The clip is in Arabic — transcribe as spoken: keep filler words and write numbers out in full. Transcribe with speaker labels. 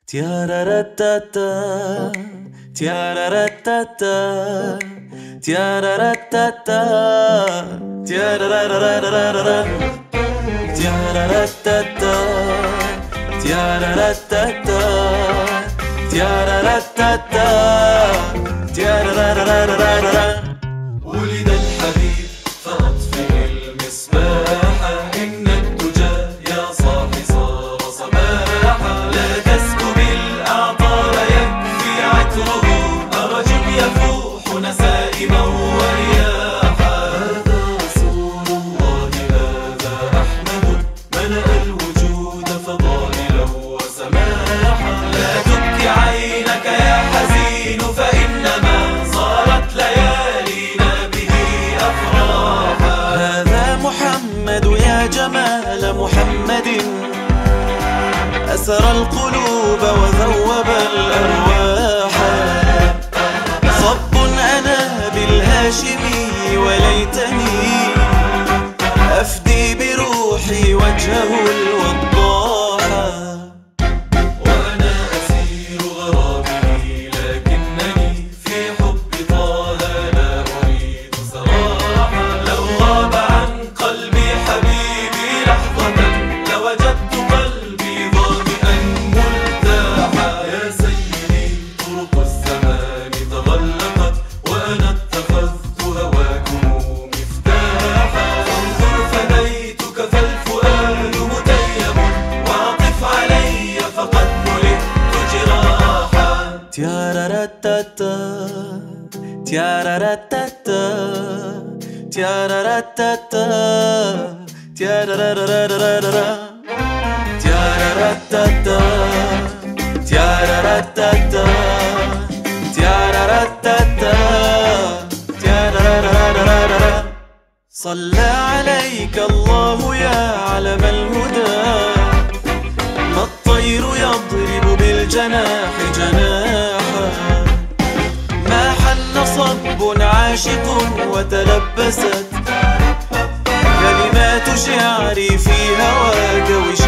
Speaker 1: Tiararatata, tiararatata, tiararatata, tiarararararara, tiararatata, tiararatata, tiararatata, tiarararararara. ولد الحبيب فأطفئ المصباح، إن الدجى يا صاحي صار صباحا. لا تسكب الأعطار يكفي عطره، أرج يفوح نسائما ورياحا. هذا رسول الله هذا أحمد، ملأ الوجود فضائلا وسماحا. لا تبكي عينك يا حزين، فإنما صارت ليالينا به أفراحا. هذا محمد يا جمال محمد، أسر القلوب وذوب الأرواح. صب أنا بالهاشمي، وليتني أفدي بروحي وجهه الوضاح. وأنا أسير غرامه، لكنني في حب طه لا أريد سراحا. لو غاب عن قلبي حبيبي لحظة، لوجدت قلبي ظامئا مرتاحا. يا سيدي طرق الزمان تغلقت، وأنا اتخذت هواكم مفتاحا. فانظر فديتك فالفؤاد متيم، وعطف علي فقد ملئت جراحا. تياراراتاتا، تياراراتاتا، تياراراتاتا، تيارارارارارا، تياراراتاتا، تياراراتاتا، تياراراتاتا، تيارارارارارا. صلى عليك الله يا علم الهدى، ما الطير يضرب بالجناح جناحا. ما حل صب عاشق وتلبست كلمات شعري في هواك